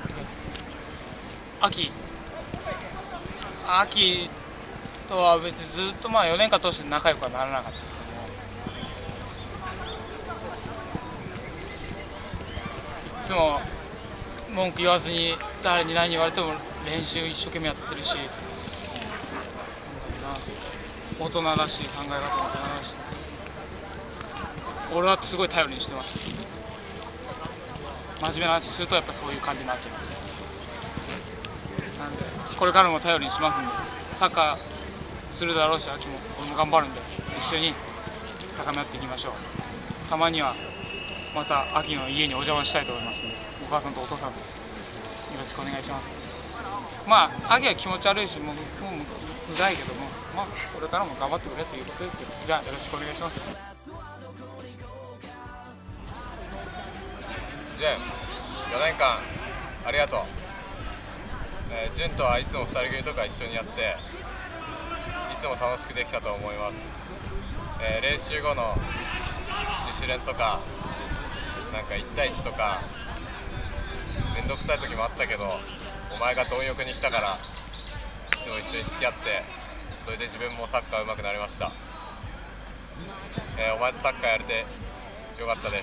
ですか？秋とは別にずっと4年間通して仲良くはならなかったけども、いつも文句言わずに誰に何言われても練習一生懸命やってるし、大人だし考え方も大人だし、俺はすごい頼りにしてます。真面目な話するとやっぱそういう感じになっちゃいます。なんでこれからも頼りにしますんで、サッカーするだろうし、秋も俺も頑張るんで一緒に高め合っていきましょう。たまにはまた秋の家にお邪魔したいと思いますので、お母さんとお父さんとよろしくお願いします。まあ秋は気持ち悪いしもううざいけども、まあこれからも頑張ってくれということですよ。じゃあよろしくお願いします。 ジュン、4年間ありがとう。ジュンとはいつも2人組とか一緒にやっていつも楽しくできたと思います。練習後の自主練とかなんか1対1とかめんどくさい時もあったけど、お前が貪欲に来たからいつも一緒に付き合って、それで自分もサッカー上手くなりました。お前とサッカーやれてよかったです。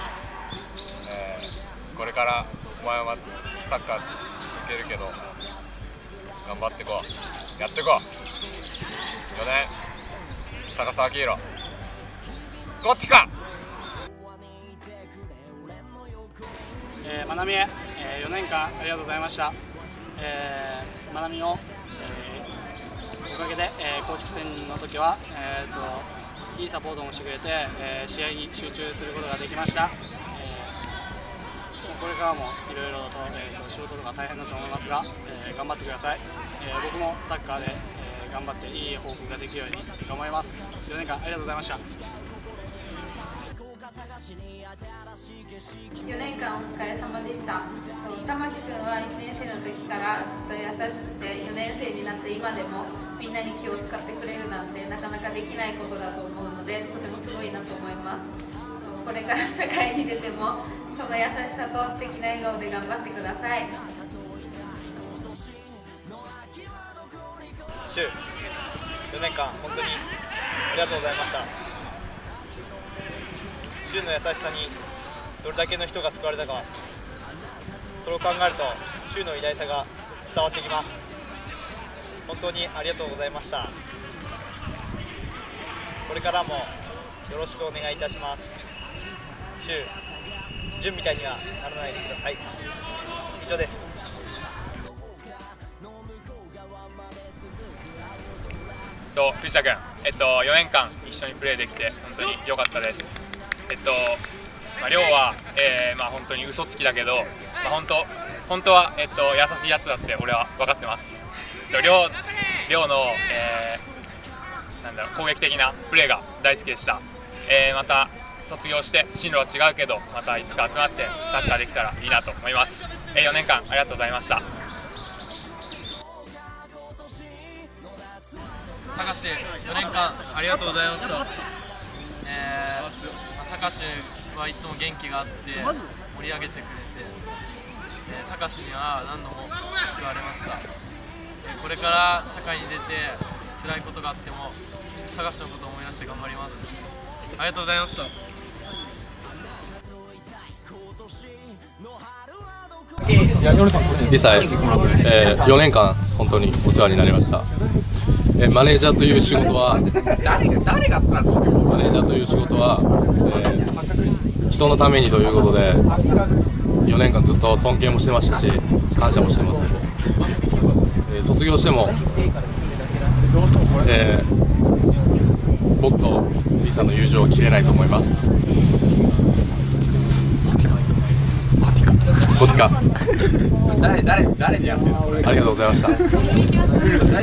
これからお前はサッカー続けるけど頑張ってこう、やってこう。4年高澤明宏、こっちか。 まなみへ、4年間ありがとうございました。まなみの、おかげで、公式戦の時は、いいサポートもしてくれて、試合に集中することができました。これからもいろいろと、仕事とか大変だと思いますが、頑張ってください。僕もサッカーで、頑張っていい報告ができるように頑張ります。4年間ありがとうございました。 4年間お疲れ様でした。玉木くんは1年生の時からずっと優しくて、4年生になって今でもみんなに気を使ってくれるなんてなかなかできないことだと思うので、とてもすごいなと思います。これから社会に出てもその優しさと素敵な笑顔で頑張ってください。 シュウ、4年間本当にありがとうございました。シュウの優しさにどれだけの人が救われたか、それを考えるとシュウの偉大さが伝わってきます。本当にありがとうございました。これからもよろしくお願いいたします。シュウ、ジュンみたいにはならないでください。以上です。 藤田君、4年間一緒にプレーできて本当に良かったです。亮は、本当に嘘つきだけど、本当は、優しいやつだって俺は分かってます。亮の、攻撃的なプレーが大好きでした。また卒業して進路は違うけど、またいつか集まってサッカーできたらいいなと思います。4年間ありがとうございました。 高志、4年間ありがとうございました。高志はいつも元気があって盛り上げてくれて、高志には何度も救われました。これから社会に出て辛いことがあっても高志のことを思い出して頑張ります。ありがとうございました。 2歳、4年間本当にお世話になりました。マネージャーという仕事は人のためにということで4年間ずっと尊敬もしてましたし、感謝もしてます。卒業しても、僕とリサの友情は切れないと思います。ゴティカ誰でやってるの？ありがとうございました。 沢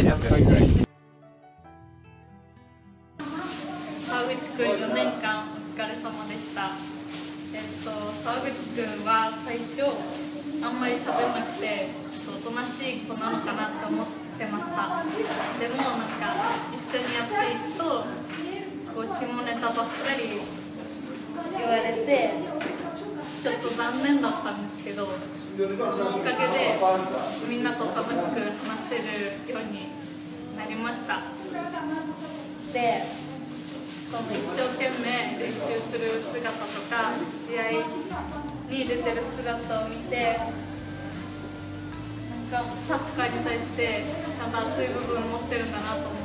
口くん4年間お疲れ様でした。沢口くんは最初あんまり喋んなくておとなしい子なのかなって思ってました。でもなんか一緒にやっていくとこう下ネタばっかり言われてちちょっと残念だったんですけど、そのおかげでみんなと楽しく話せるようになりました。で、その一生懸命練習する姿とか試合に出てる姿を見て、なんかサッカーに対してちゃんと熱い部分を持ってるんだなと思って、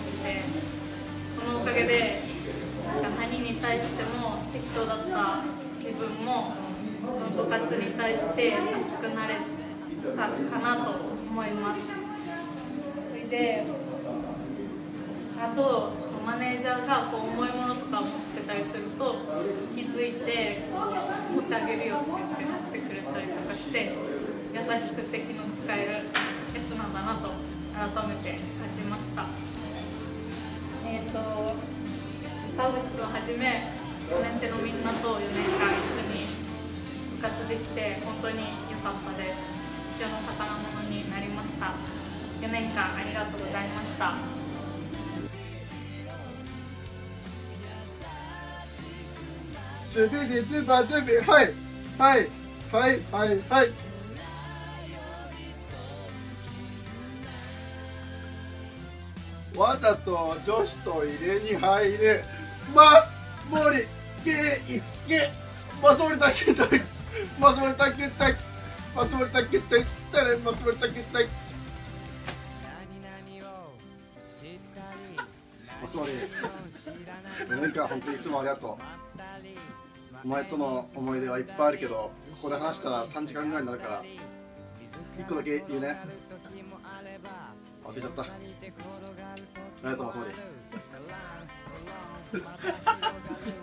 そのおかげでなんか何に対しても適当だった自分も部活に対して熱くなれたかなと思います。それであとマネージャーがこう重いものとか持ってたりすると気づいて持ってあげるよって言って持ってくれたりとかして、優しくて気の使えるやつなんだなと改めて感じました。沢口君をはじめ4年生のみんなと4年間一緒に部活できて本当に良かったです。一緒の宝物になりました。4年間ありがとうございました。 守備でデバデビ、はいはいはいはいはい。わざと女子と入れに入れます。森圭介マスモリタケタイマスモリタケタイマスモリタケタイ誰マスモリタケタイマスモリ4年間本当にいつもありがとう。お前との思い出はいっぱいあるけど、ここで話したら3時間ぐらいになるから1個だけ言うね。忘れちゃった。ありがとうマスモリ